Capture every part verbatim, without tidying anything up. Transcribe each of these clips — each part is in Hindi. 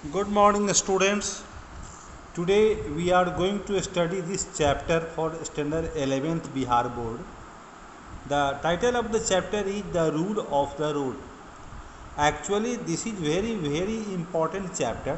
Good morning, students. Today we are going to study this chapter for standard eleventh Bihar board. The title of the chapter is The Rule of the Road. Actually, this is very very important chapter.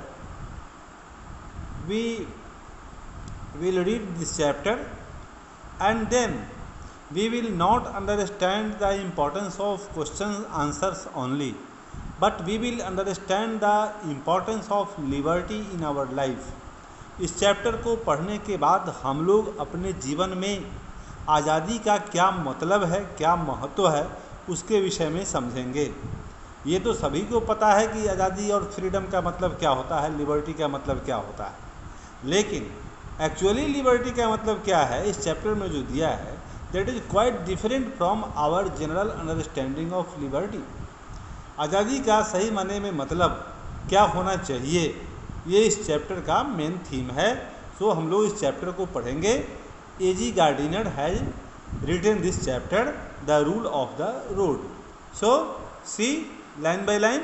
We will read this chapter and then we will not understand the importance of questions answers only, but we will understand the importance of liberty in our life. इस चैप्टर को पढ़ने के बाद हम लोग अपने जीवन में आज़ादी का क्या मतलब है, क्या महत्व है, उसके विषय में समझेंगे। ये तो सभी को पता है कि आज़ादी और फ्रीडम का मतलब क्या होता है, लिबर्टी का मतलब क्या होता है, लेकिन एक्चुअली लिबर्टी का मतलब क्या है इस चैप्टर में जो दिया है that is quite different from our general understanding of liberty. आज़ादी का सही माने में मतलब क्या होना चाहिए, ये इस चैप्टर का मेन थीम है। सो हम लोग इस चैप्टर को पढ़ेंगे। A G Gardiner has written this chapter the rule of the road. So see line by line.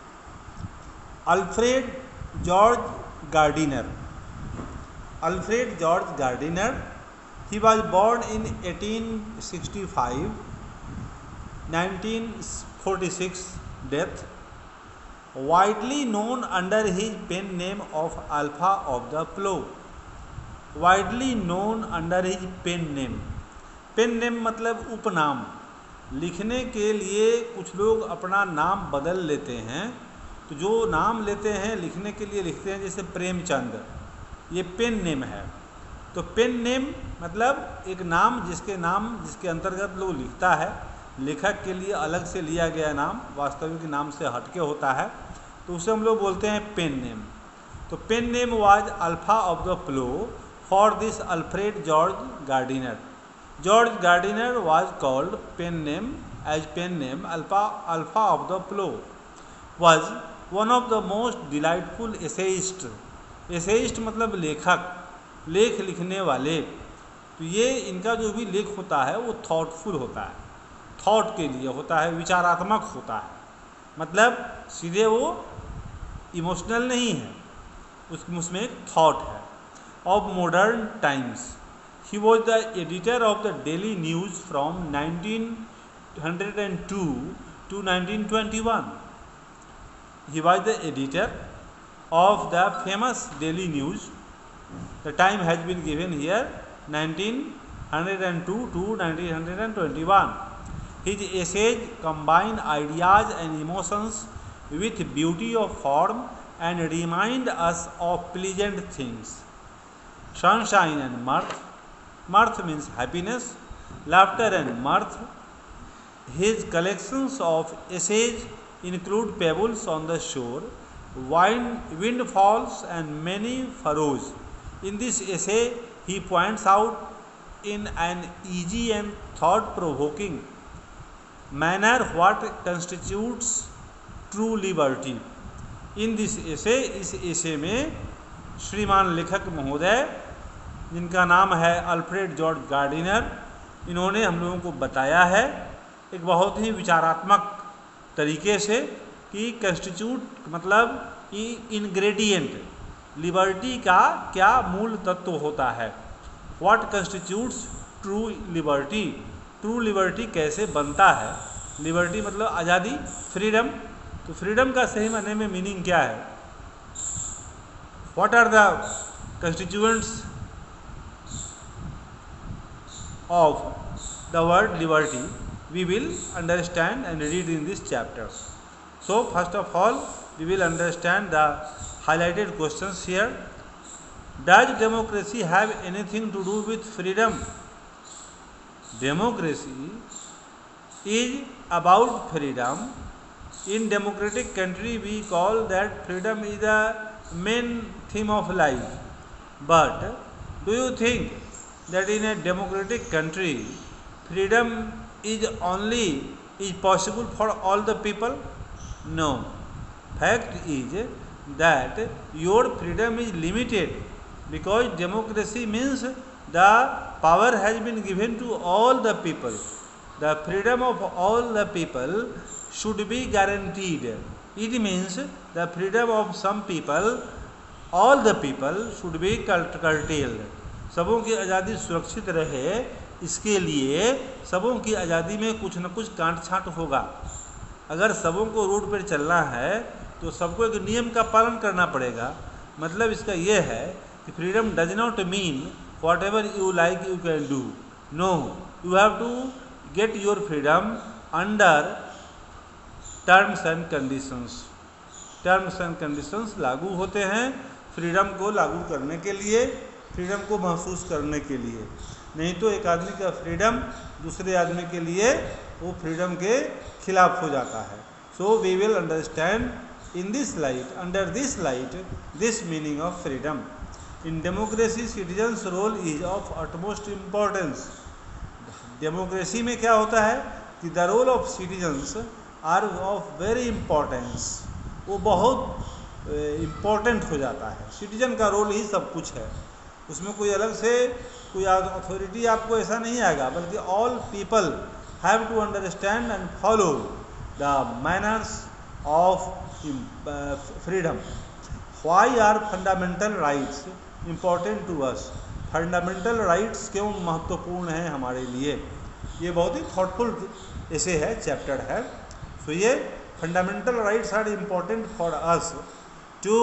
Alfred George Gardiner Alfred George Gardiner he was born in eighteen sixty-five, nineteen forty-six death, widely known under his pen name of Alpha of the Plough. Widely known under his pen name. Pen name मतलब उपनाम। लिखने के लिए कुछ लोग अपना नाम बदल लेते हैं, तो जो नाम लेते हैं लिखने के लिए लिखते हैं, जैसे प्रेमचंद, ये पेन नेम है। तो पेन नेम मतलब एक नाम जिसके नाम जिसके अंतर्गत लोग लिखता है, लेखक के लिए अलग से लिया गया नाम वास्तविक नाम से हटके होता है, तो उसे हम लोग बोलते हैं पेन नेम। तो pen name was alpha of the plough for this Alfred George Gardiner. George Gardiner was called pen name as pen name alpha alpha of the plough was one of the most delightful essayist. Essayist मतलब लेखक, लेख लिखने वाले। तो ये इनका जो भी लेख होता है वो थॉटफुल होता है, थॉट के लिए होता है, विचारात्मक होता है, मतलब सीधे वो इमोशनल नहीं है, उस उसमें एक थॉट है। Of modern times he was the editor of the daily news from nineteen hundred two to nineteen twenty one. He was the editor of the famous daily news. The time has been given here nineteen oh two to nineteen twenty-one. His essays combine ideas and emotions with beauty of form and remind us of pleasant things. Sunshine and mirth. Mirth means happiness, laughter and mirth. His collections of essays include Pebbles on the Shore, Wind, Windfalls and many furrows. In this essay, he points out in an easy and thought-provoking manner what constitutes true liberty. In this essay, इस essay में श्रीमान लेखक महोदय जिनका नाम है अल्फ्रेड जॉर्ज गार्डिनर, इन्होंने हम लोगों को बताया है एक बहुत ही विचारात्मक तरीके से कि कंस्टिट्यूट मतलब कि इन्ग्रेडिएंट लिबर्टी का क्या मूल तत्व होता है। What constitutes true liberty, true liberty कैसे बनता है। लिबर्टी मतलब आज़ादी, फ्रीडम। तो फ्रीडम का सही मायने में मीनिंग क्या है, what are the constituents of the word liberty, we will understand and read in this chapter. So first of all we will understand the highlighted questions here. Does democracy have anything to do with freedom? Democracy is about freedom. In democratic country we call that freedom is the main theme of life. But do you think that in a democratic country freedom is only is possible for all the people? No. Fact is that your freedom is limited because democracy means the power has been given to all the people. The freedom of all the people should be guaranteed. It means the freedom of some people, all the people should be curtailed. सबों की आज़ादी सुरक्षित रहे, इसके लिए सबों की आज़ादी में कुछ न कुछ काट छांट होगा। अगर सबों को रोड पर चलना है तो सबको एक नियम का पालन करना पड़ेगा। मतलब इसका यह है कि freedom does not mean whatever you like you can do. No, you have to get your freedom under terms and conditions. Terms and conditions लागू होते हैं फ्रीडम को लागू करने के लिए, फ्रीडम को महसूस करने के लिए। नहीं तो एक आदमी का फ्रीडम दूसरे आदमी के लिए वो फ्रीडम के खिलाफ हो जाता है। So we will understand in this light, under this light, this meaning of freedom. In democracy citizens role is of utmost importance. Democracy में क्या होता है कि the role of citizens are of very importance. वो बहुत इम्पोर्टेंट हो जाता है। सिटीजन का रोल ही सब कुछ है, उसमें कोई अलग से कोई अथॉरिटी आपको ऐसा नहीं आएगा, बल्कि all people have to understand and follow the manners of freedom. Why are fundamental rights important to us? Fundamental rights क्यों महत्वपूर्ण हैं हमारे लिए? ये बहुत ही थॉटफुल ऐसे है, चैप्टर है। सो so, ये fundamental rights are important for us to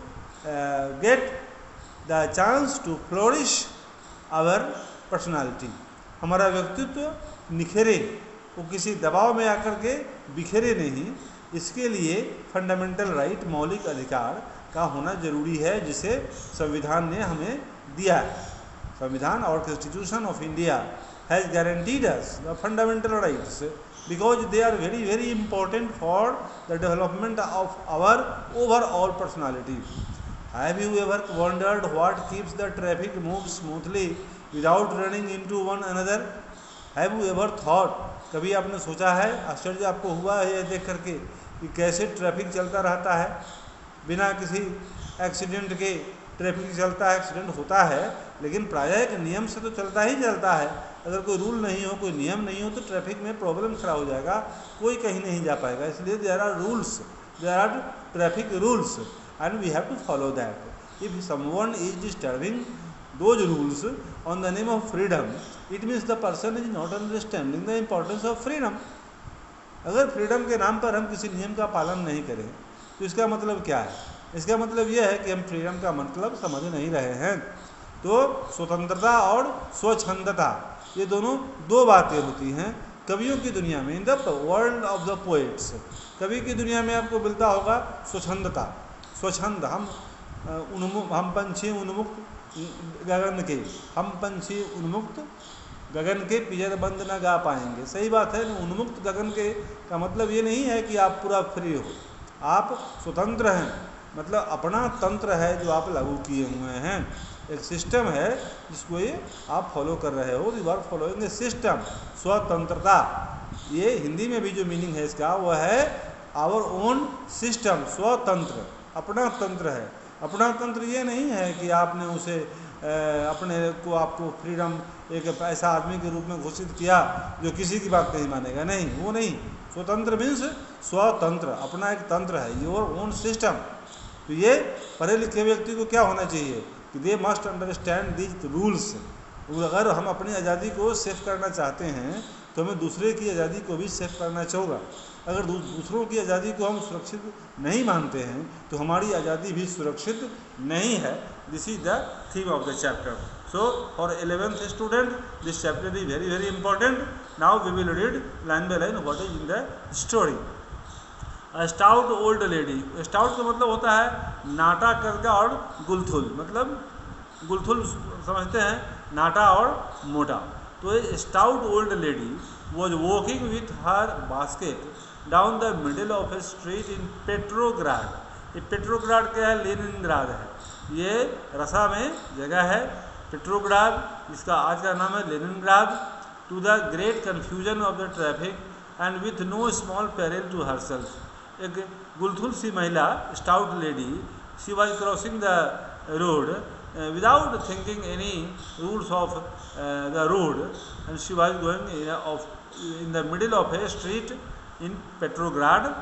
get the chance to flourish our personality. हमारा व्यक्तित्व निखरे, वो किसी दबाव में आकर के बिखरे नहीं। इसके लिए फंडामेंटल राइट, मौलिक अधिकार का होना जरूरी है, जिसे संविधान ने हमें दिया है। संविधान और constitution of India has guaranteed us the fundamental rights because they are very very important for the development of our overall personality. Have you ever wondered what keeps the traffic move smoothly without running into one another? Have you ever thought, कभी आपने सोचा है, आश्चर्य आपको हुआ है यह देख करके कि कैसे ट्रैफिक चलता रहता है बिना किसी एक्सीडेंट के? ट्रैफिक चलता है, एक्सीडेंट होता है, लेकिन प्रायः एक नियम से तो चलता ही चलता है। अगर कोई रूल नहीं हो, कोई नियम नहीं हो, तो ट्रैफिक में प्रॉब्लम खड़ा हो जाएगा, कोई कहीं नहीं जा पाएगा। इसलिए there are rules, there are traffic rules and we have to follow that. If someone is disturbing those rules on the name of freedom, it means the person is not understanding the importance of freedom. अगर फ्रीडम के नाम पर हम किसी नियम का पालन नहीं करें तो इसका मतलब क्या है? इसका मतलब यह है कि हम फ्रीडम का मतलब समझ नहीं रहे हैं। तो स्वतंत्रता और स्वच्छंदता, ये दोनों दो बातें होती हैं कवियों की दुनिया में। In the world of the poets, कवि की दुनिया में आपको मिलता होगा स्वच्छंदता, स्वच्छंद। हम उन्मुक्त, हम पंछी उन्मुक्त गगन के, हम पंछी उन्मुक्त गगन के पिंजर बंद न गा पाएंगे। सही बात है। उन्मुक्त गगन के का मतलब ये नहीं है कि आप पूरा फ्री हो, आप स्वतंत्र हैं, मतलब अपना तंत्र है जो आप लागू किए हुए हैं। एक सिस्टम है जिसको ये आप फॉलो कर रहे हो, you are following a system. स्वतंत्रता, ये हिंदी में भी जो मीनिंग है इसका वो है आवर ओन सिस्टम। स्वतंत्र, अपना तंत्र है। अपना तंत्र ये नहीं है कि आपने उसे अपने को आपको फ्रीडम एक ऐसा आदमी के रूप में घोषित किया जो किसी की बात नहीं मानेगा, नहीं, वो नहीं। स्वतंत्र मीन्स स्वतंत्र, अपना एक तंत्र है, योर ओन सिस्टम। तो ये पढ़े लिखे व्यक्ति को क्या होना चाहिए कि they must understand these rules. अगर हम अपनी आज़ादी को सेफ करना चाहते हैं तो हमें दूसरे की आज़ादी को भी सेफ करना चाहिए। अगर दूसरों की आज़ादी को हम सुरक्षित नहीं मानते हैं तो हमारी आज़ादी भी सुरक्षित नहीं है। This is the theme of the chapter. So for eleventh student this chapter is very very important. Now we will read line by line what is in the story. A stout old lady, stout का मतलब होता है नाटा करके और गुलथुल, मतलब गुलथुल समझते हैं, नाटा और मोटा। तो ये stout old lady was walking with her basket down the middle of a street in Petrograd. ये पेट्रोग्राड क्या है? लेनिनग्राद है। ये रसा में जगह है पेट्रोग्राड, इसका आज का नाम है Leningrad. To the great confusion of the traffic and with no small peril to herself. एक गुलथुल सी महिला, stout lady, she was crossing the road without thinking any rules of the road and she was going in the middle of a street in Petrograd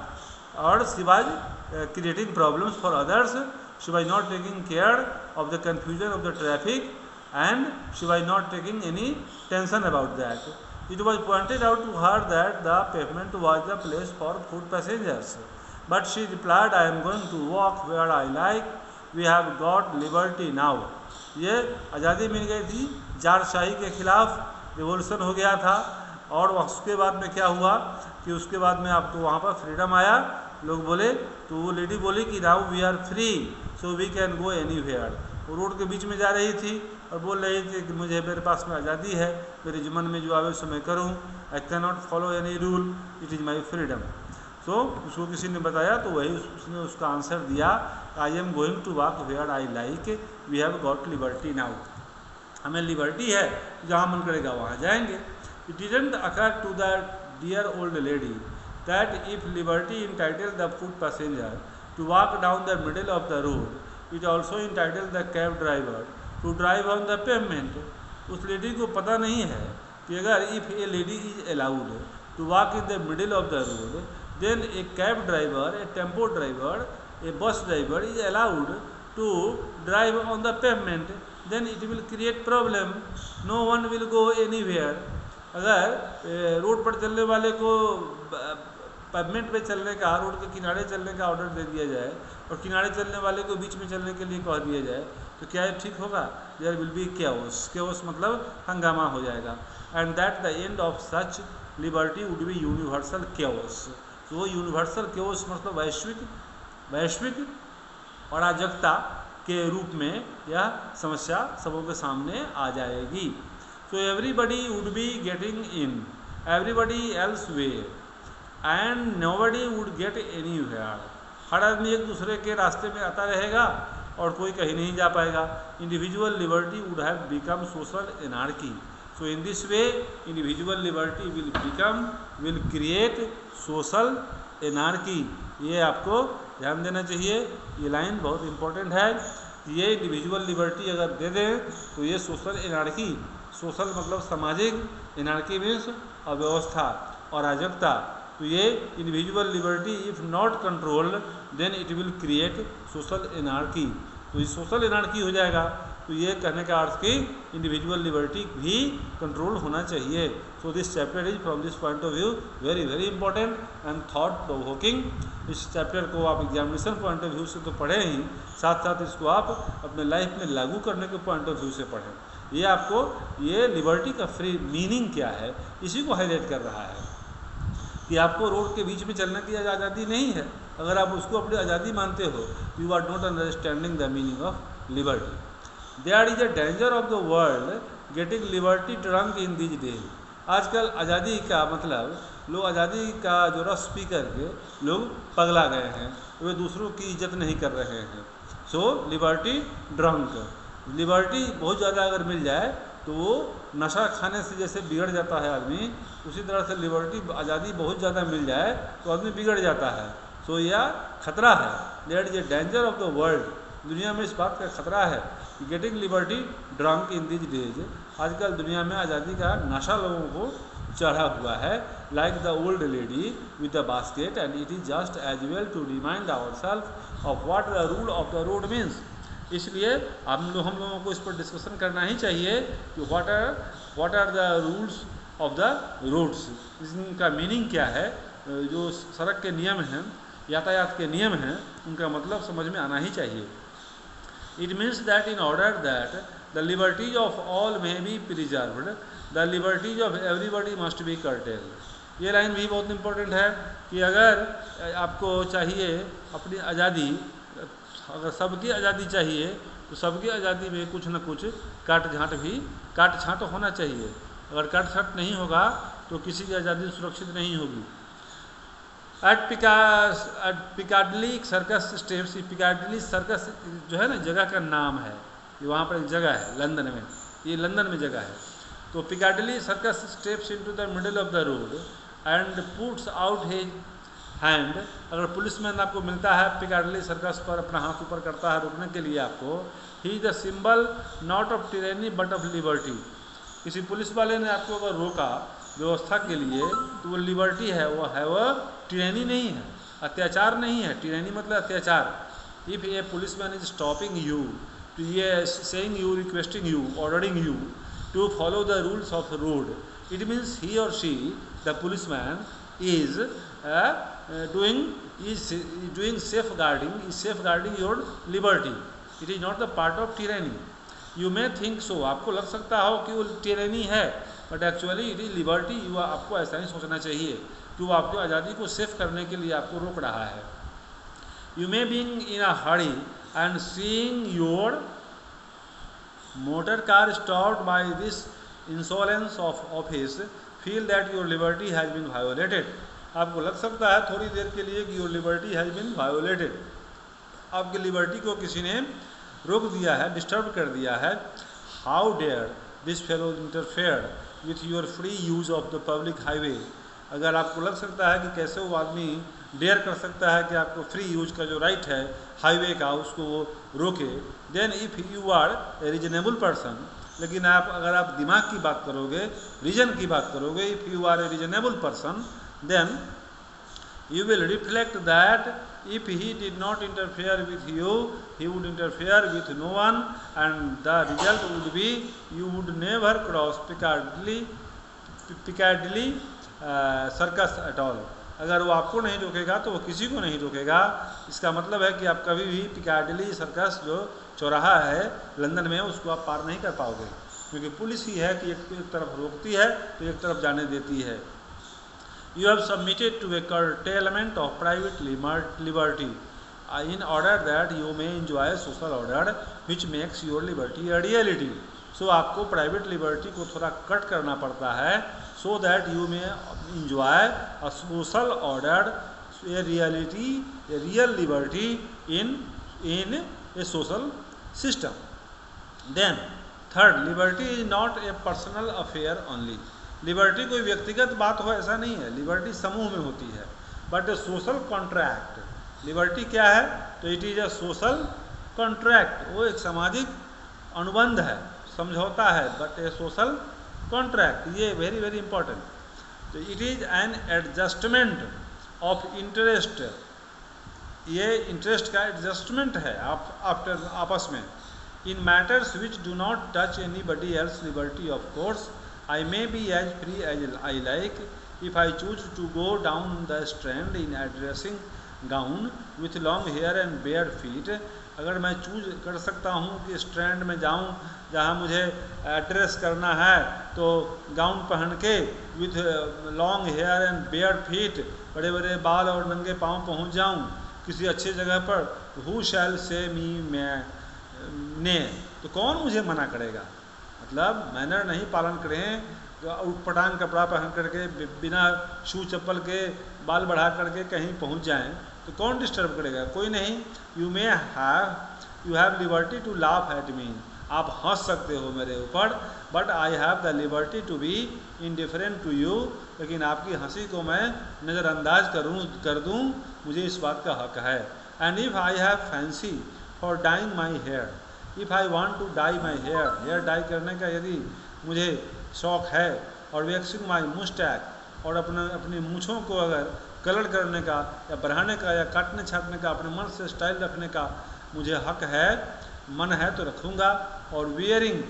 और she was creating problems for others, she was not taking care of the confusion of the traffic and she was not taking any tension about that. It was pointed out to her that the pavement was the place for foot passengers, but she replied, I am going to walk where I like, we have got liberty now. ये आज़ादी मिल गई थी, जारशाही के खिलाफ रिवोल्यूशन हो गया था, और उसके बाद में क्या हुआ कि उसके बाद में आपको वहाँ पर फ्रीडम आया, लोग बोले, तो वो लेडी बोली कि now we are free so we can go anywhere. वो रोड के बीच में जा रही थी और बोल रही थी कि मुझे मेरे पास में आज़ादी है, मेरे जुम्मन में जो आवे सो मैं करूँ, I can not follow any rule, it is my freedom. तो उसको किसी ने बताया तो वही उसने उसका आंसर दिया, I am going to walk where I like, we have got liberty now. हमें लिबर्टी है, जहाँ मन करेगा वहाँ जाएंगे। It didn't occur to the dear old lady that if liberty entitled the foot passenger to walk down the middle of the road, it also entitled the cab driver to drive on the pavement. उस लेडी को पता नहीं है कि अगर if a lady is allowed to walk in the middle of the road, then a cab driver, a tempo driver, a bus driver is allowed to drive on the pavement, then it will create problem, no one will go anywhere. अगर रोड पर चलने वाले को पेवमेंट पे चलने का, रोड के किनारे चलने का ऑर्डर दे दिया जाए और किनारे चलने वाले को बीच में चलने के लिए कह दिया जाए, तो क्या ये ठीक होगा? There will be chaos. Chaos मतलब हंगामा हो जाएगा। And that the end of such liberty would be universal chaos. तो वो यूनिवर्सल केओस मतलब वैश्विक वैश्विक अराजकता के रूप में यह समस्या सबों के सामने आ जाएगी। So everybody would be getting in everybody else way and nobody would get anywhere. हर आदमी एक दूसरे के रास्ते में आता रहेगा और कोई कहीं नहीं जा पाएगा। Individual liberty would have become social anarchy. So in this way individual liberty will become will create social anarchy. ये आपको ध्यान देना चाहिए, ये लाइन बहुत इंपॉर्टेंट है। ये इंडिविजुअल लिबर्टी अगर दे दें तो ये सोशल एनार्की, सोशल मतलब सामाजिक, एनार्की मीन्स अव्यवस्था और अराजकता। तो ये individual liberty if not controlled then it will create social anarchy. तो ये सोशल एनार्की हो जाएगा। तो ये कहने का अर्थ कि इंडिविजुअल लिबर्टी भी कंट्रोल होना चाहिए। So this chapter is from this point of view very very important and thought provoking. इस चैप्टर को आप एग्जामिनेशन पॉइंट ऑफ व्यू से तो पढ़ें ही, साथ साथ इसको आप अपने लाइफ में लागू करने के पॉइंट ऑफ व्यू से पढ़ें। ये आपको ये लिबर्टी का फ्री मीनिंग क्या है इसी को हाईलाइट कर रहा है कि आपको रोड के बीच में चलने की आज़ादी नहीं है। अगर आप उसको अपनी आज़ादी मानते हो, you are not understanding the meaning of liberty. There is a danger of the world getting liberty drunk in this day. आजकल आज़ादी का मतलब, लोग आज़ादी का जो रस पी करके लोग पगला गए हैं, वे दूसरों की इज्जत नहीं कर रहे हैं। सो लिबर्टी ड्रंक, लिबर्टी बहुत ज़्यादा अगर मिल जाए तो वो नशा खाने से जैसे बिगड़ जाता है आदमी, उसी तरह से लिबर्टी आज़ादी बहुत ज़्यादा मिल जाए तो आदमी बिगड़ जाता है। सो यह खतरा है। There is a danger of the world, दुनिया में इस बात का खतरा है कि getting liberty drunk in this days. आजकल दुनिया में आज़ादी का नशा लोगों को चढ़ा हुआ है। Like the old lady with the basket and it is just as well to remind our self of what the rule of the road means. इसलिए हम लोग हम लोगों को इस पर डिस्कशन करना ही चाहिए कि what are what are the rules of the roads, इनका मीनिंग क्या है। जो सड़क के नियम हैं, यातायात के नियम हैं, उनका मतलब समझ में आना ही चाहिए। It means that in order that the liberties of all may be preserved the liberties of everybody must be curtailed. ये लाइन भी बहुत इंपॉर्टेंट है कि अगर आपको चाहिए अपनी आज़ादी, अगर सबकी आज़ादी चाहिए तो सबकी आज़ादी में कुछ न कुछ काट छाँट भी काट छाँट होना चाहिए। अगर काट छाँट नहीं होगा तो किसी की आज़ादी सुरक्षित नहीं होगी। At pica at Piccadilly Circus steps, Piccadilly Circus जो है ना जगह का नाम है, ये वहाँ पर एक जगह है लंदन में, ये लंदन में जगह है। तो Piccadilly Circus steps into the middle of the road and puts out his hand. अगर पुलिसमैन आपको मिलता है पिकाडली सर्कस पर, अपना हाथ ऊपर करता है रोकने के लिए आपको, he is the symbol not of tyranny but of liberty. किसी पुलिस वाले ने आपको अगर रोका व्यवस्था के लिए तो वो लिबर्टी है, वो है वो टिरेनी नहीं है। अत्याचार नहीं है, टिरैनी मतलब अत्याचार। If a policeman is stopping you to ये saying you, requesting you, ordering you to follow the rules of road, it means he और she the policeman is uh, uh, doing is doing safeguarding is safeguarding your liberty. It is not the part of tyranny. You may think so, आपको लग सकता हो कि वो tyranny है, but actually it is liberty. You आपको ऐसा ही सोचना चाहिए कि वो आपकी आज़ादी को सेफ करने के लिए आपको रोक रहा है. You may be in a hurry and seeing your motor car stopped by this insolence of office feel that your liberty has been violated. आपको लग सकता है थोड़ी देर के लिए कि your liberty has been violated, आपकी लिबर्टी को किसी ने रोक दिया है, डिस्टर्ब कर दिया है. How dare this fellow interfere with your free use of the public highway. अगर आपको लग सकता है कि कैसे वो आदमी डेयर कर सकता है कि आपको फ्री यूज का जो राइट है हाईवे का उसको वो रोके, then if you are a reasonable person, लेकिन आप अगर आप दिमाग की बात करोगे, रीजन की बात करोगे, if you are a reasonable person, then you will reflect that if he did not interfere with you, he would interfere with no one, and the result would be you would never cross Piccadilly Piccadilly Circus at all. अगर वो आपको नहीं रोकेगा तो वो किसी को नहीं रोकेगा. इसका मतलब है कि आप कभी भी पिकाडिली सर्कस जो चौराहा है लंदन में उसको आप पार नहीं कर पाओगे, क्योंकि पुलिस ही है कि एक, एक तरफ रोकती है तो एक तरफ जाने देती है. You have submitted to a curtailment of private liberty in order that you may enjoy social order which makes your liberty a reality. So आपको प्राइवेट लिबर्टी को थोड़ा कट करना पड़ता है, so that you may enjoy a social order, a reality, a real liberty in in a social system. Then third, liberty is not a personal affair only. Liberty कोई व्यक्तिगत बात हो ऐसा नहीं है, लिबर्टी समूह में होती है. But a social contract, liberty क्या है तो it is a social contract, वो एक सामाजिक अनुबंध है, समझौता है. बट ए सोशल कॉन्ट्रैक्ट, ये वेरी वेरी इंपॉर्टेंट. तो it is an adjustment of interest, ये इंटरेस्ट का एडजस्टमेंट है आप आफ्टर आपस में. In matters which do not touch anybody else liberty of course, I may be as free as I like if I choose to go down the Strand in a dressing gown with long hair and bare feet. अगर मैं चूज कर सकता हूँ कि स्ट्रैंड में जाऊँ जहाँ मुझे एड्रेस करना है तो गाउन पहन के with long hair and bare feet, बड़े बड़े बाल और नंगे पाँव पहुँच जाऊँ किसी अच्छी जगह पर, हु शैल से मी मैं ने, तो कौन मुझे मना करेगा. मतलब मैनर नहीं पालन करें, उटपटांग कपड़ा पहन करके बिना शू चप्पल के बाल बढ़ा करके कहीं पहुंच जाएं तो कौन डिस्टर्ब करेगा, कोई नहीं. You may have you have liberty to laugh at me, आप हंस सकते हो मेरे ऊपर, but I have the liberty to be indifferent to you, लेकिन आपकी हंसी को मैं नज़रअंदाज करूँ कर दूँ, मुझे इस बात का हक है. And if I have fancy for dyeing my hair, if I want to dye my hair, hair dye करने का यदि मुझे शौक़ है, और वैक्सिंग माई मुस्टैक, और अपने अपनी मूँछों को अगर कलर करने का या बढ़ाने का या काटने छाटने का, अपने मन से स्टाइल रखने का मुझे हक है, मन है तो रखूँगा. और वियरिंग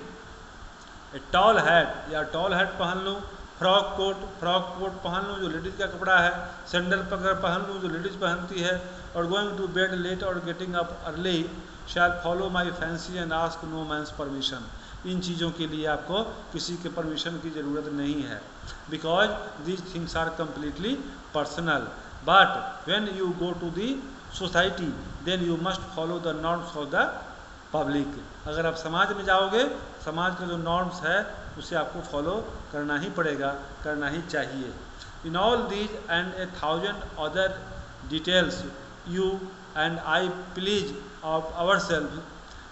ए टॉल हैट, या टॉल हैट पहन लूँ, फ्रॉक कोट फ्रॉक कोट पहन लूँ जो लेडीज़ का कपड़ा है, सैंडल पकड़ पहन लूँ जो लेडीज़ पहनती है, और गोइंग टू बेड लेट और getting up early shall follow my fancy and ask no man's permission. इन चीज़ों के लिए आपको किसी के परमिशन की ज़रूरत नहीं है, because these things are completely personal. But when you go to the society then you must follow the norms of the public. अगर आप समाज में जाओगे, समाज के जो नॉर्म्स है उसे आपको फॉलो करना ही पड़ेगा, करना ही चाहिए. In all these and a thousand other details you and I please of our self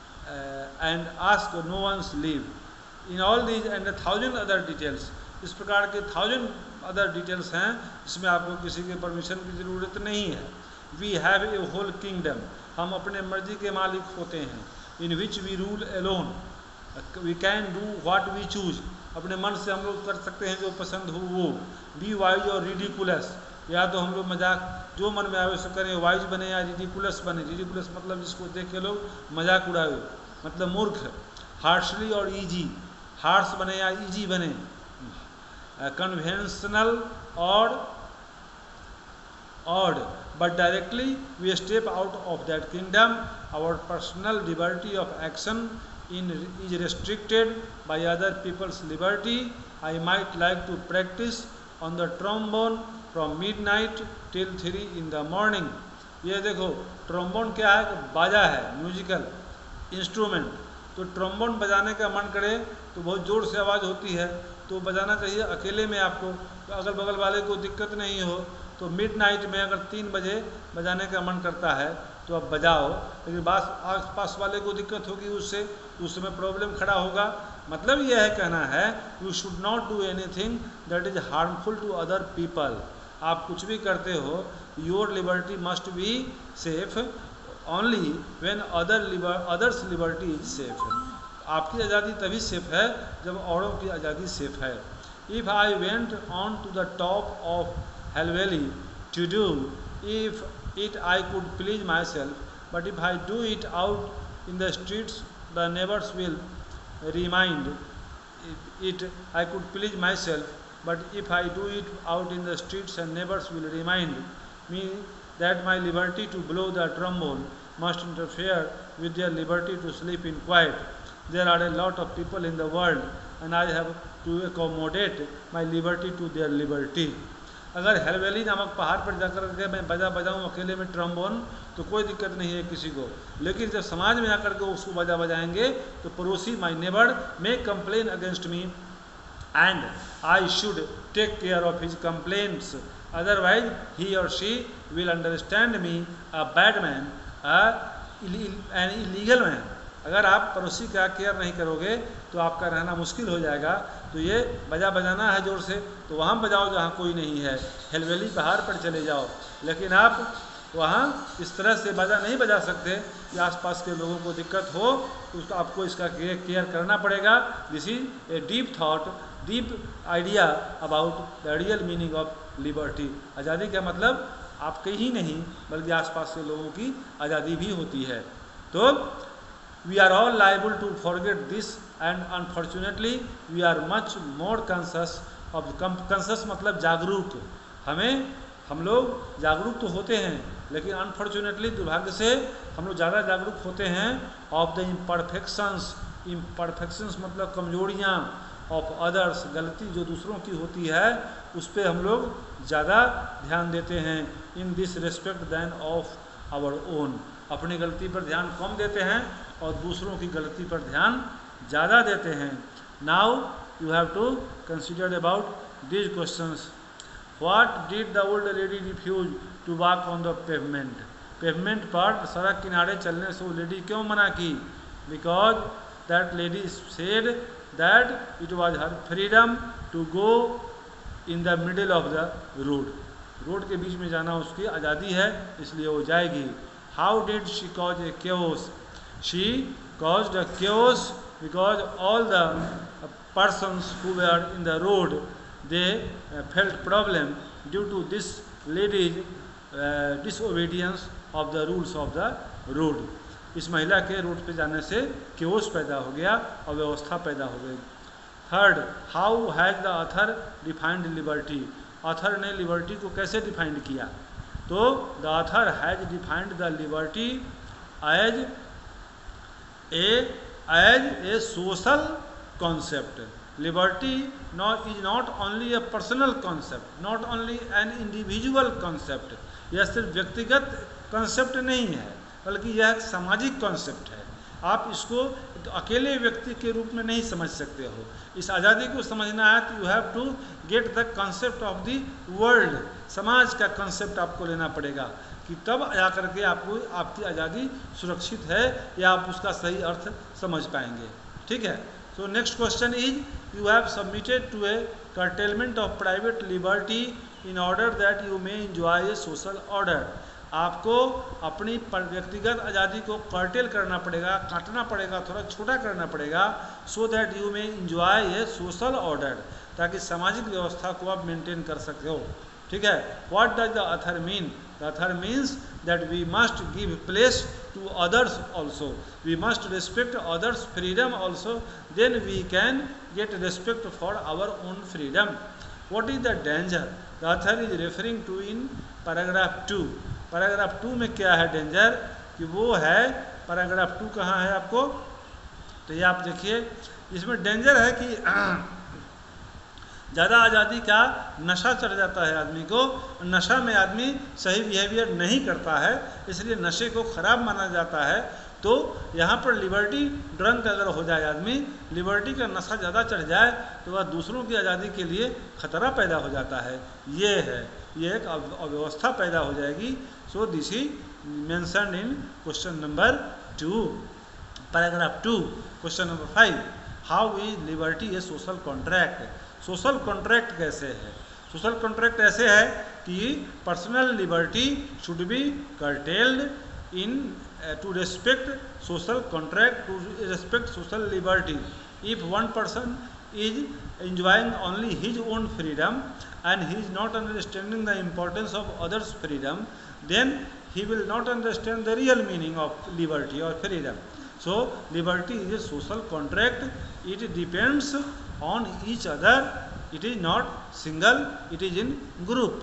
and ask no one's leave. In all these and a thousand other details, इस प्रकार के थाउजेंड अदर डिटेल्स हैं जिसमें आपको किसी के परमिशन की ज़रूरत नहीं है. We have a whole kingdom, हम अपने मर्जी के मालिक होते हैं. In which we rule alone, we can do what we choose, अपने मन से हम लोग कर सकते हैं जो पसंद हो वो. बी वाइज और रिडिकुलस, या तो हम लोग मजाक जो मन में आवे उससे करें, वाइज बने या रिडिकुलस बने। रिडिकुलस मतलब जिसको देख के लोग मजाक उड़ावे, मतलब मूर्ख। हार्शली और ईजी, हार्श बने या ईजी बने। कन्वेंशनल और odd, but directly we step out of that kingdom. Our personal liberty of action in is restricted by other people's liberty. I might like to practice on the trombone from midnight till three in the morning. ये देखो ट्रोम्बोन क्या है, बाजा है, म्यूजिकल इंस्ट्रूमेंट। तो ट्रोम्बोन बजाने का मन करे तो बहुत ज़ोर से आवाज़ होती है, तो बजाना चाहिए अकेले में आपको, तो अगल बगल वाले को दिक्कत नहीं हो। तो मिड नाइट में अगर तीन बजे बजाने का मन करता है तो आप बजाओ, लेकिन बास आस पास वाले को दिक्कत होगी उससे, उसमें प्रॉब्लम खड़ा होगा। मतलब यह है, कहना है you should not do anything that is harmful to other people. आप कुछ भी करते हो, your liberty must be safe only when other liber others liberty is safe. आपकी आज़ादी तभी सेफ है जब औरों की आज़ादी सेफ है। If I went on to the top of Hell Valley to do if it I could please myself, but if I do it out in the streets the neighbors will remind it I could please myself, but if I do it out in the streets and neighbors will remind me that my liberty to blow the trombone must interfere with their liberty to sleep in quiet. There are a lot of people in the world and I have to accommodate my liberty to their liberty. अगर हेलवेली नामक पहाड़ पर जाकर के मैं बजा बजाऊं अकेले में ट्रम्बोन तो कोई दिक्कत नहीं है किसी को, लेकिन जब समाज में आकर के उसको बजा बजाएंगे तो पड़ोसी my neighbour may complain against me and I should take care of his complaints, otherwise he और she will understand me a bad man an illegal man. अगर आप पड़ोसी का केयर नहीं करोगे तो आपका रहना मुश्किल हो जाएगा। तो ये बजा बजाना है ज़ोर से तो वहाँ बजाओ जहाँ कोई नहीं है, हेलवेली पहाड़ पर चले जाओ, लेकिन आप वहाँ इस तरह से बजा नहीं बजा सकते कि आसपास के लोगों को दिक्कत हो, तो आपको इसका केयर करना पड़ेगा। This is a deep thought, deep idea about the real meaning of liberty. आज़ादी का मतलब आपके ही नहीं बल्कि आसपास के लोगों की आज़ादी भी होती है। तो we are all liable to forget this and unfortunately we are much more conscious of conscious मतलब जागरूक। हमें हम लोग जागरूक तो होते हैं लेकिन अनफॉर्चुनेटली दुर्भाग्य से हम लोग ज़्यादा जागरूक होते हैं ऑफ द इम्परफेक्शंस। इम्परफेक्शंस मतलब कमजोरियाँ, ऑफ अदर्स गलती जो दूसरों की होती है उस पर हम लोग ज़्यादा ध्यान देते हैं। In this respect than of our own, अपनी गलती पर ध्यान कम देते हैं और दूसरों की गलती पर ध्यान ज़्यादा देते हैं। Now you have to consider about these questions. What did the old lady refuse to walk on the pavement. Pavement पर सड़क किनारे चलने से वो लेडी क्यों मना की? Because that lady said that it was her freedom to go in the middle of the road. Road के बीच में जाना उसकी आज़ादी है, इसलिए वो जाएगी। How did she cause a chaos? She caused a chaos because all the persons who were in the road they uh, felt problem due to this lady's uh, disobedience of the rules of the road. इस महिला के रोड पे जाने से chaos पैदा हो गया और व्यवस्था पैदा हो गई। Third, how has the author defined liberty. Author ने लिबर्टी को कैसे डिफाइंड किया? तो the author has defined the liberty as a as a social concept. Liberty not is not only a personal concept, not only an individual concept. यह सिर्फ व्यक्तिगत कॉन्सेप्ट नहीं है बल्कि यह एक सामाजिक कॉन्सेप्ट है। आप इसको तो अकेले व्यक्ति के रूप में नहीं समझ सकते हो। इस आज़ादी को समझना है तो you have to get the concept of the world. समाज का कॉन्सेप्ट आपको लेना पड़ेगा कि तब जा करके आपको आपकी आज़ादी सुरक्षित है या आप उसका सही अर्थ समझ पाएंगे। ठीक है। So next question is you have submitted to a curtailment of private liberty in order that you may enjoy a social order. आपको अपनी व्यक्तिगत आज़ादी को कर्टेल करना पड़ेगा, काटना पड़ेगा, थोड़ा छोटा करना पड़ेगा, so that you may enjoy a social order, ताकि सामाजिक व्यवस्था को आप मेंटेन कर सकते हो। ठीक है. What does the author mean? The author means that we must give place to others also, we must respect others freedom also, then we can get respect for our own freedom. What is the danger? The author is referring to in paragraph two. Paragraph two में क्या है डेंजर? कि वो है पैराग्राफ टू कहाँ है आपको, तो ये आप देखिए, इसमें डेंजर है कि ज़्यादा आज़ादी का नशा चढ़ जाता है आदमी को, नशा में आदमी सही बिहेवियर नहीं करता है, इसलिए नशे को ख़राब माना जाता है. तो यहाँ पर लिबर्टी ड्रंक अगर हो जाए आदमी, लिबर्टी का नशा ज़्यादा चढ़ जाए तो वह दूसरों की आज़ादी के लिए खतरा पैदा हो जाता है. ये है, ये एक अव्यवस्था पैदा हो जाएगी. So this is mentioned in question number two. Paragraph two. Question number five, how is liberty a social contract? Social contract कैसे है? सोशल कॉन्ट्रैक्ट ऐसे है कि personal liberty should be curtailed in to respect social contract, to respect social liberty. If one person is enjoying only his own freedom and he is not understanding the importance of others' freedom, then he will not understand the real meaning of liberty or freedom. So liberty is a social contract, it depends on each other, it is not single, it is in group.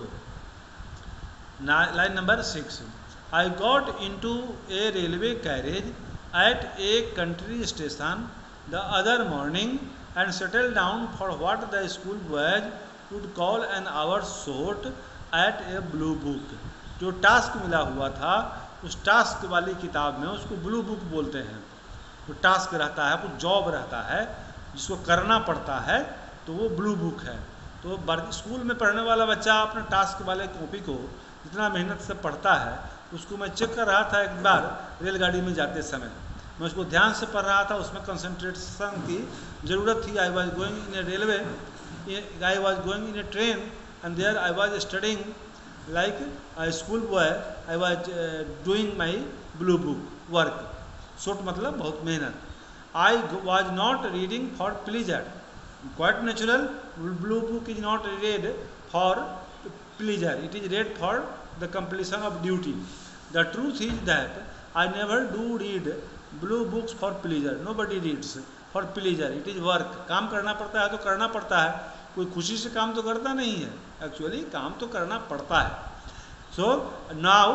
Now, line number six, I got into a railway carriage at a country station the other morning and settled down for what the school boys would call an hour short at a blue book. जो टास्क मिला हुआ था उस टास्क वाली किताब में उसको ब्लू बुक बोलते हैं. तो टास्क रहता है, कुछ जॉब रहता है जिसको करना पड़ता है, तो वो ब्लू बुक है. तो स्कूल में पढ़ने वाला बच्चा अपने टास्क वाले कॉपी को जितना मेहनत से पढ़ता है, उसको मैं चेक कर रहा था एक बार रेलगाड़ी में जाते समय. मैं उसको ध्यान से पढ़ रहा था, उसमें कंसंट्रेशन की ज़रूरत थी. I was going in a railway, I was going in a train and there I was studying like a school boy. I was uh, doing my blue book work. Short मतलब बहुत मेहनत. I was not reading for pleasure. Quite natural. Blue book is not read for pleasure. It is read for the completion of duty. The truth is that I never do read blue books for pleasure. Nobody reads for pleasure. It is work. काम करना पड़ता है तो करना पड़ता है. कोई खुशी से काम तो करता नहीं है. Actually काम तो करना पड़ता है. So now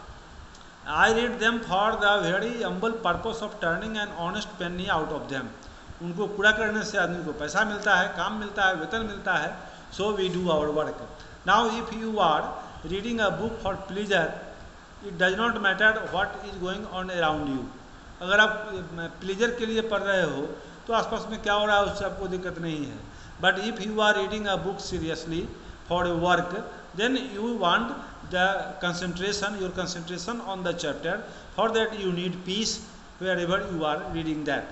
I read them for the very humble purpose of turning an honest penny out of them. उनको पूरा करने से आदमी को पैसा मिलता है, काम मिलता है, वेतन मिलता है. So we do our work. Now if you are reading a book for pleasure, it does not matter what is going on around you. अगर आप प्लीजर के लिए पढ़ रहे हो तो आसपास में क्या हो रहा है उससे आपको दिक्कत नहीं है. But if you are reading a book seriously for a work, then you want the concentration, your concentration on the chapter. For that you need peace wherever you are reading that.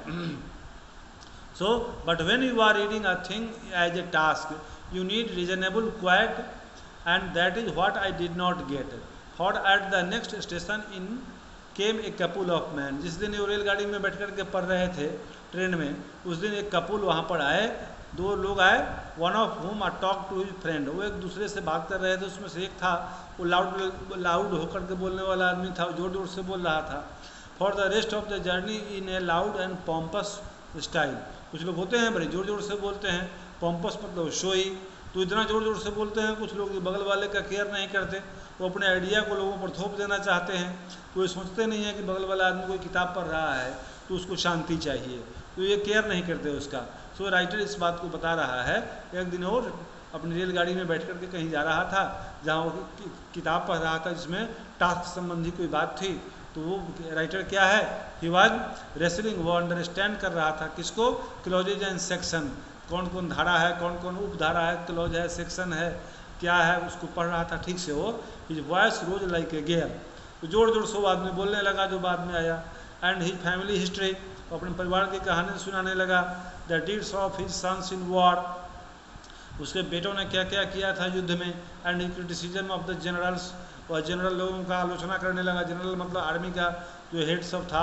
So, but when you are reading a thing as a task, you need reasonable quiet, and that is what I did not get. For at the next station in came a couple of men. जिस दिन वो रेलगाड़ी में बैठ कर के पढ़ रहे थे ट्रेन में, उस दिन एक कपुल वहाँ पर आए, दो लोग आए. One of whom I talked to his friend. वो एक दूसरे से बात कर रहे थे. उसमें से एक था वो लाउड लाउड होकर के बोलने वाला आदमी था, जोर जोर से बोल रहा था. For the rest of the journey in a loud and pompous style. कुछ लोग होते हैं बड़े जोर जोर से बोलते हैं, पॉम्पस मतलब शोई, तो इतना जोर जोर से बोलते हैं. कुछ लोग बगल वाले का केयर नहीं करते, वो अपने आइडिया को लोगों पर थोप देना चाहते हैं. कोई सोचते नहीं है कि बगल वाला आदमी कोई किताब पढ़ रहा है तो उसको शांति चाहिए, तो ये केयर नहीं करते उसका. सो so, राइटर इस बात को बता रहा है. एक दिन और अपनी रेलगाड़ी में बैठ कर के कहीं जा रहा था जहाँ वो कि, किताब पढ़ रहा था जिसमें टास्क संबंधी कोई बात थी. तो वो राइटर क्या है, ही वाज रेसलिंग, वो अंडरस्टैंड कर रहा था किसको, क्लॉजेज एंड सेक्शन, कौन कौन धारा है, कौन कौन उपधारा है, क्लॉज है, सेक्शन है, क्या है, उसको पढ़ रहा था ठीक से. वो his voice rose like a gear. तो जोर जोर से वो आदमी बोलने लगा जो बाद में आया. एंड हिज फैमिली हिस्ट्री, अपने परिवार की कहानी सुनाने लगा. The deeds of his sons in war, उसके बेटों ने क्या क्या किया था युद्ध में. And his criticism of the generals, और जनरल लोगों का आलोचना करने लगा. जनरल मतलब आर्मी का जो हेड सब था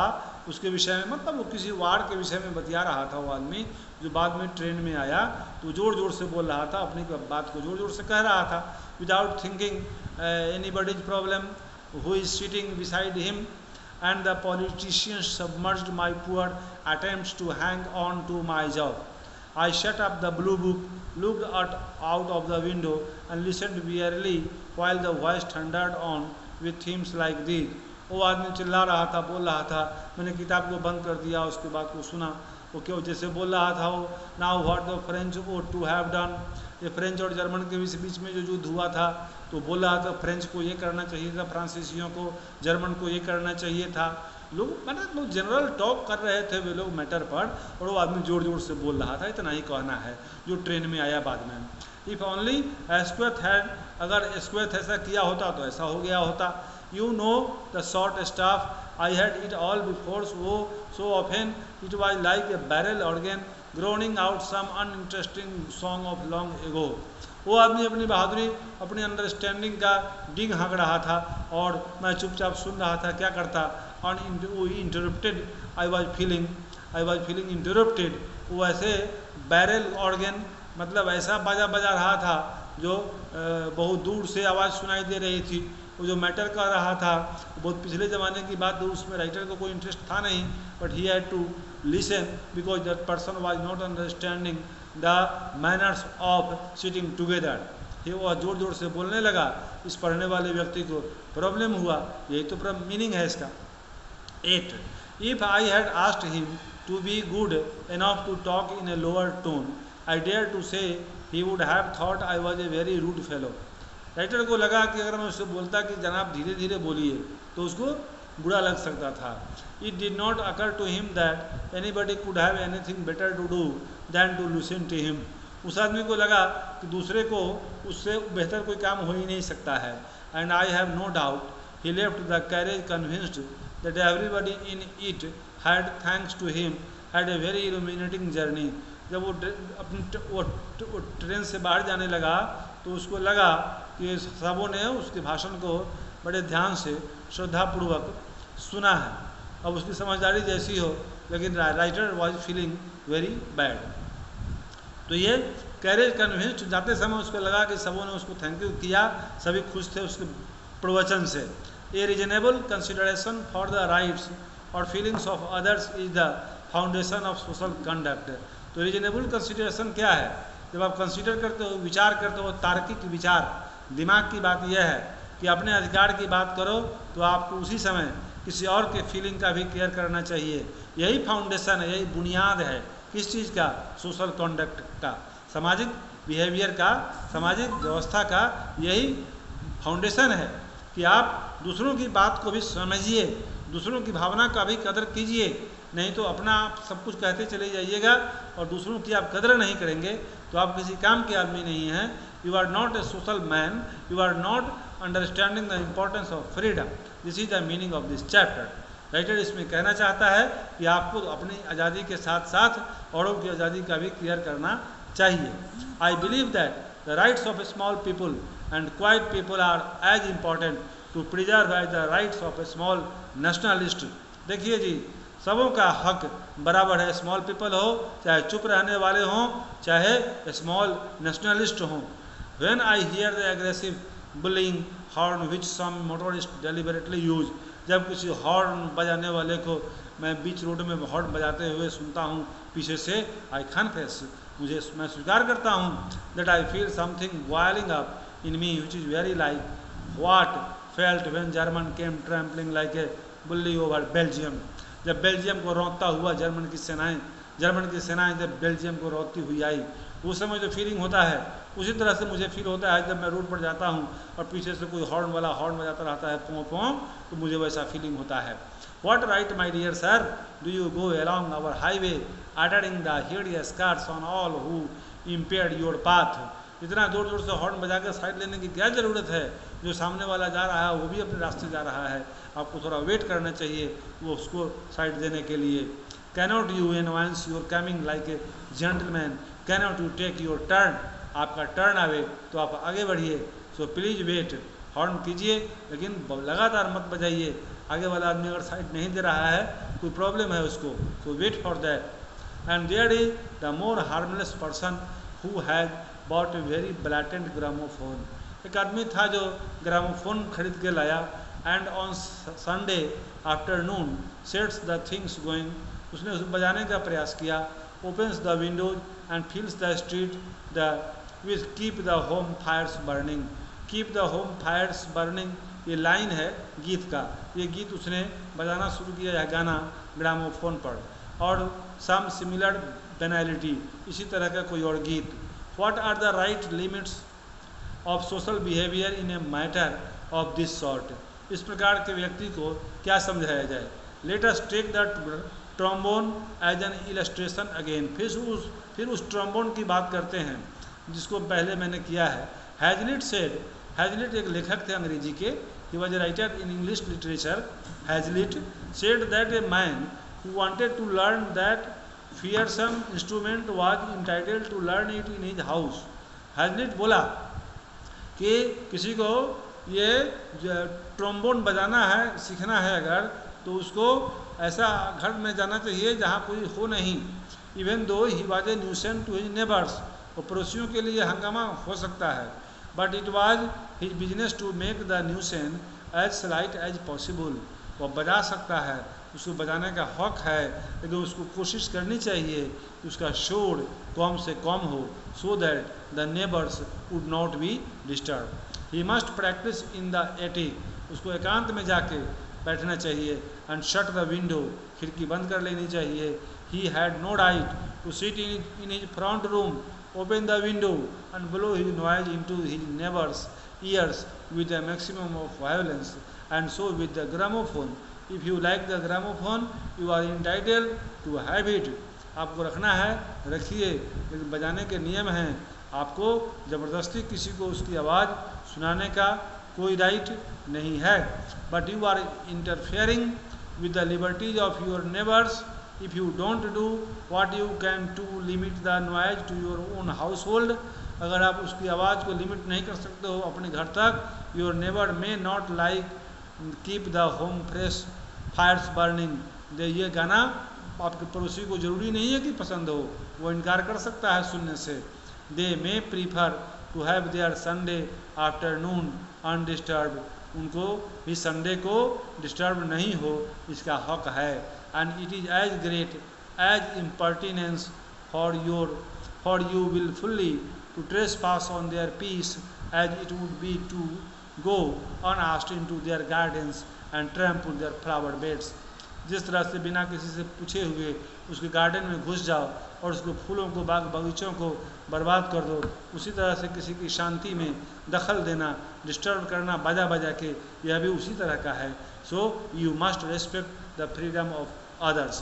उसके विषय में, मतलब वो किसी वार के विषय में बतिया रहा था वो आदमी जो बाद में ट्रेन में आया, तो ज़ोर ज़ोर से बोल रहा था, अपनी बात को ज़ोर ज़ोर से कह रहा था, without thinking anybody's problem who is sitting beside him, and the politicians submerged my poor attempts to hang on to my job. I shut up the blue book, looked at, out of the window and listened wearily while the voice thundered on with themes like these. वो आदमी चिल्ला रहा था, बोल रहा था, मैंने किताब को बंद कर दिया, उसके बाद को सुना, वो क्यों जैसे बोल रहा था वो, now what the French ought to have done, ये फ्रेंच और जर्मन के बीच में जो युद्ध हुआ था, तो बोल रहा था फ्रेंच को ये करना चाहिए था, फ्रांसीसियों को, जर्मन को ये करना चाहिए था। लोग मतलब लोग जनरल टॉक कर रहे थे वे लोग मैटर पर, और वो आदमी जोर जोर से बोल रहा था। इतना ही कहना है जो ट्रेन में आया बाद में। इफ़ ओनली एस्क्वेथ हैड, अगर एस्क्वेथ ऐसा किया होता तो ऐसा हो गया होता। You know the short stuff I had it all before so so often it was like a barrel organ groaning out some uninteresting song of long ago. वो आदमी अपनी बहादुरी, अपनी अंडरस्टैंडिंग का डिंग हाँक रहा था और मैं चुपचाप सुन रहा था। क्या करता? Uninterrupted I was feeling I was feeling interrupted. वो ऐसे बैरल ऑर्गन, मतलब ऐसा बाजा बजा रहा था जो बहुत दूर से आवाज़ सुनाई दे रही थी। वो जो मैटर कर रहा था बहुत पिछले ज़माने की बात, तो उसमें राइटर को कोई इंटरेस्ट था नहीं, but he had to listen because that person was not understanding the manners of sitting together. ये वो जोर जोर से बोलने लगा, इस पढ़ने वाले व्यक्ति को प्रॉब्लम हुआ। यही तो मीनिंग है इसका। Yet, if I had asked him to be good enough to talk in a lower tone I dare to say he would have thought I was a very rude fellow. Writer को लगा कि अगर मैं उससे बोलता कि जनाब धीरे धीरे बोलिए तो उसको बुरा लग सकता था। It did not occur to him that anybody could have anything better to do than to listen to him. उस आदमी को लगा कि दूसरे को उससे बेहतर कोई काम हो ही नहीं सकता है। And I have no doubt he left the carriage convinced that everybody in it had thanks to him had a very illuminating journey. जब वो अपनी वो, वो ट्रेन से बाहर जाने लगा तो उसको लगा कि सबों ने उसके भाषण को बड़े ध्यान से श्रद्धापूर्वक सुना है। अब उसकी समझदारी जैसी हो, लेकिन writer was feeling very bad. तो ये कैरेज कन्विंस्ड जाते समय उसको लगा कि सबों ने उसको थैंक यू किया, सभी खुश थे उसके प्रवचन से। A reasonable consideration for the rights और feelings of others is the foundation of social conduct. तो रिजनेबल कंसिडरेशन क्या है? जब आप कंसीडर करते हो, विचार करते हो, तार्किक विचार, दिमाग की बात यह है कि अपने अधिकार की बात करो तो आपको उसी समय किसी और के फीलिंग का भी केयर करना चाहिए। यही फाउंडेशन है, यही बुनियाद है किस चीज़ का? सोशल कॉन्डक्ट का, सामाजिक बिहेवियर का, सामाजिक व्यवस्था का। यही फाउंडेशन है कि आप दूसरों की बात को भी समझिए, दूसरों की भावना का भी कदर कीजिए। नहीं तो अपना आप सब कुछ कहते चले जाइएगा और दूसरों की आप कदर नहीं करेंगे तो आप किसी काम के आदमी नहीं हैं। You are not a social man, you are not understanding the importance of freedom. This is the meaning of this chapter. Writer इसमें कहना चाहता है कि आपको अपनी आज़ादी के साथ साथ औरों की आज़ादी का भी केयर करना चाहिए। I believe that the rights of a small people and quiet people are as important to preserve as the rights of a small nationalist. देखिए जी, सबों का हक बराबर है, स्मॉल पीपल हो चाहे चुप रहने वाले हों चाहे स्मॉल नेशनलिस्ट हों। When I hear the aggressive bullying horn which some motorist deliberately use, जब किसी हॉर्न बजाने वाले को मैं बीच रोड में हॉर्न बजाते हुए सुनता हूँ पीछे से, आई कन्फेस, मुझे मैं स्वीकार करता हूँ, that I feel something boiling up in me which is very like what felt when German came trampling like a bully over Belgium. जब बेल्जियम को रौंदता हुआ जर्मन की सेनाएं जर्मन की सेनाएं जब बेल्जियम को रौंदती हुई आई, उस समय जो फीलिंग होता है उसी तरह से मुझे फील होता है जब मैं रोड पर जाता हूँ और पीछे से कोई हॉर्न वाला हॉर्न बजाता रहता है पों पों, तो मुझे वैसा फीलिंग होता है। What right my dear sir do you go along our highway uttering the hideous cars on all who impaired your path. इतना जोर जोर से हॉर्न बजा कर साइड लेने की क्या ज़रूरत है? जो सामने वाला जा रहा है वो भी अपने रास्ते जा रहा है, आपको थोड़ा वेट करना चाहिए वो उसको साइड देने के लिए। Cannot you announce your coming like a gentleman, cannot you take your turn, आपका टर्न आवे तो आप आगे बढ़िए। सो प्लीज़ वेट, हॉर्न कीजिए लेकिन लगातार मत बजाइए। आगे वाला आदमी अगर साइड नहीं दे रहा है कोई प्रॉब्लम है उसको, so wait for that. And there is the more harmless person who had bought a very blatant gramophone. एक आदमी था जो ग्रामोफोन खरीद के लाया, and on Sunday afternoon sets the things going, उसने उसे बजाने का प्रयास किया, opens the windows and fills the street the with keep the home fires burning. keep the home fires burning ये लाइन है गीत का, ये गीत उसने बजाना शुरू किया, यह गाना ग्रामोफोन पर, और सम सिमिलर बेनालिटी, इसी तरह का कोई और गीत. What are the right limits of social behaviour in a matter of this sort, इस प्रकार के व्यक्ति को क्या समझाया जाए. Let us take the trombone as an illustration again, फिर उस फिर उस ट्रोम्बोन की बात करते हैं जिसको पहले मैंने किया है. हैजलिट सेड, हैजलिट एक लेखक थे अंग्रेजी के, he was a writer in English literature. Hazlitt said that a man who wanted to learn that fearsome instrument was entitled to learn it in his house. Hazlitt बोला कि किसी को ये ट्रोम्बोन बजाना है, सीखना है अगर, तो उसको ऐसा घर में जाना चाहिए जहाँ कोई हो नहीं. Even though he was a nuisance to his neighbours, और पड़ोसियों के लिए हंगामा हो सकता है, but it was his business to make the nuisance as slight as possible. वो बजा सकता है, उसको बजाने का हक है, लेकिन उसको कोशिश करनी चाहिए कि उसका शोर कम से कम हो, so that the neighbours would not be disturb. He must practise in the attic, उसको एकांत में जाके बैठना चाहिए. एंड शट द विंडो, खिड़की बंद कर लेनी चाहिए. He had no right to sit in in his front room, open the window and blow his noise into his neighbours ears with the maximum of violence. And so with the gramophone, if you like the gramophone you are entitled to have it. आपको रखना है रखिए, लेकिन बजाने के नियम हैं. आपको ज़बरदस्ती किसी को उसकी आवाज़ सुनाने का कोई राइट नहीं है. But you are interfering with the liberties of your neighbours if you don't do what you can to limit the noise to your own household. अगर आप उसकी आवाज़ को लिमिट नहीं कर सकते हो अपने घर तक, your neighbour may not like keep the home fresh fires burning. ये गाना आपके पड़ोसी को ज़रूरी नहीं है कि पसंद हो, वो इनकार कर सकता है सुनने से. They may prefer to have their Sunday afternoon undisturbed, उनको भी संडे को डिस्टर्ब नहीं हो इसका हक है. And it is as great as impertinence for your for you wilfully to trespass on their peace as it would be to go unasked into their gardens and trample their flower beds. जिस तरह से बिना किसी से पूछे हुए उसके गार्डन में घुस जाओ और उसको फूलों को, बाग बगीचों को बर्बाद कर दो, उसी तरह से किसी की शांति में दखल देना, डिस्टर्ब करना बाजा बाजा के, यह भी उसी तरह का है. So you must respect the freedom of others.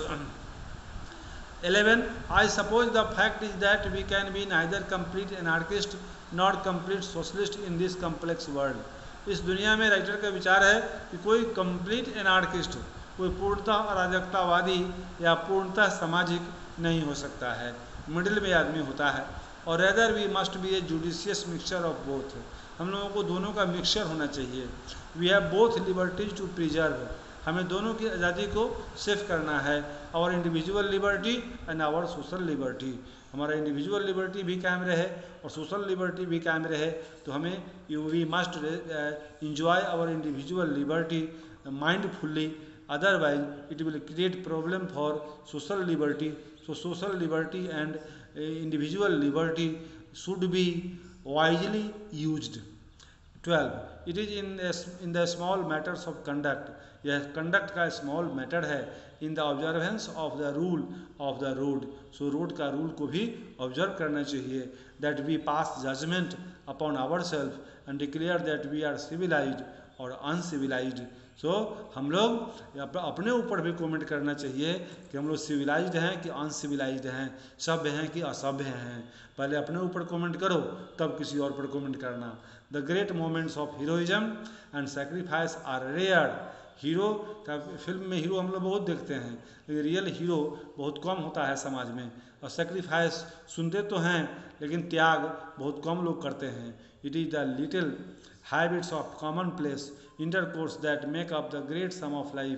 eleven. I suppose the fact is that we can be neither complete anarchist nor complete socialist in this complex world. इस दुनिया में राइटर का विचार है कि कोई कंप्लीट एनार्किस्ट, कोई पूर्णतः अराजकतावादी या पूर्णतः सामाजिक नहीं हो सकता है, मिडिल में आदमी होता है. और rather we must be a judicious mixture of both, हम लोगों को दोनों का मिक्सचर होना चाहिए. We have both liberties to preserve, हमें दोनों की आज़ादी को सेफ करना है. Our individual liberty and our social liberty, हमारा इंडिविजुअल लिबर्टी भी कायम रहे और सोशल लिबर्टी भी कायम रहे. तो हमें you we must enjoy our individual liberty mindfully, otherwise it will create problem for social liberty. So social liberty and individual liberty should be wisely used. twelve. It is in in the small matters of conduct, यह कंडक्ट का स्मॉल मैटर है. In the observance of the rule of the road, so road का रूल को भी ऑब्जर्व करना चाहिए. That we pass judgement upon our self and declare that we are civilised और अनसिविलाइज्ड. सो हम लोग अपने ऊपर भी कमेंट करना चाहिए कि हम लोग सिविलाइज्ड हैं कि अनसिविलाइज्ड हैं, सभ्य हैं कि असभ्य हैं. पहले अपने ऊपर कमेंट करो, तब किसी और पर कमेंट करना. The great moments of heroism and sacrifice are rare. Hero का फिल्म में हीरो हम लोग बहुत देखते हैं, लेकिन रियल हीरो बहुत कम होता है समाज में. और सेक्रीफाइस सुनते तो हैं, लेकिन त्याग बहुत कम लोग करते हैं. It is the little habits of commonplace intercourse that make up the great sum of life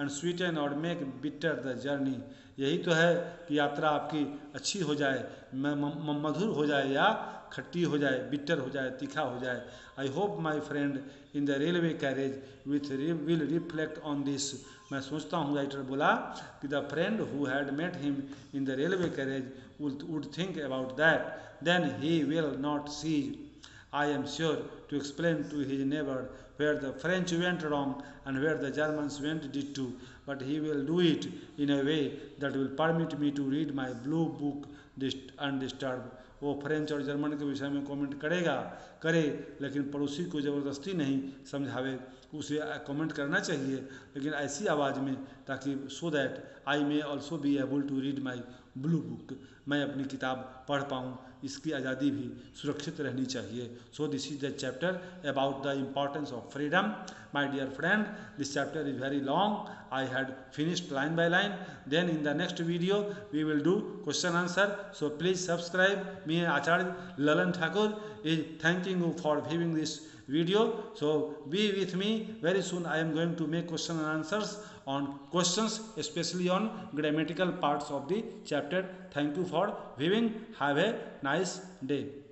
and sweeten or make bitter the journey. यही तो है कि यात्रा आपकी अच्छी हो जाए, म- म- मधुर हो जाए या खट्टी हो जाए, बिटर हो जाए, तीखा हो जाए. I hope my friend in the railway carriage with will reflect on this. मैं सोचता हूँ, राइटर बोला, कि the friend who had met him in the railway carriage would think about that, then he will not cease, I am sure, to explain to his neighbor where the French went wrong and where the Germans went did too, but he will do it in a way that will permit me to read my blue book undisturbed. वो फ्रेंच और जर्मन के विषय में कमेंट करेगा, करे, लेकिन पड़ोसी को ज़बरदस्ती नहीं समझावे. उसे कमेंट करना चाहिए, लेकिन ऐसी आवाज़ में, ताकि so that I may also be able to read my blue book, मैं अपनी किताब पढ़ पाऊँ. इसकी आज़ादी भी सुरक्षित रहनी चाहिए. So this is the chapter about the importance of freedom. My dear friend, this chapter is very long. I had finished line by line. Then in the next video we will do question answer. So please subscribe. Me Acharya Lalan Thakur is thanking you for viewing this video. So be with me. Very soon I am going to make question and answers on questions, especially on grammatical parts of the chapter. Thank you for viewing. Have a nice day.